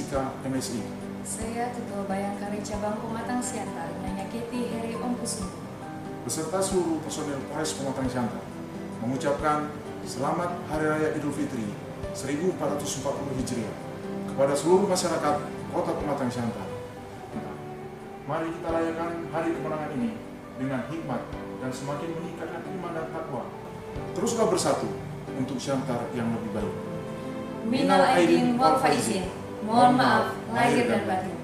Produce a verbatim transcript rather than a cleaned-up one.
Jessica M S I. Saya Ketua Bayangkari Cabang Pematang Siantar, Nyonya Keti Heri Omkusumo, beserta seluruh personel Polres Pematang Siantar mengucapkan Selamat Hari Raya Idul Fitri seribu empat ratus empat puluh Hijriah kepada seluruh masyarakat Kota Pematang Siantar. Mari kita rayakan hari kemenangan ini dengan hikmat dan semakin meningkatkan iman dan takwa. Teruslah bersatu untuk Siantar yang lebih baik. Minal aidin wal faizin. Mohon maaf lahir dan batin.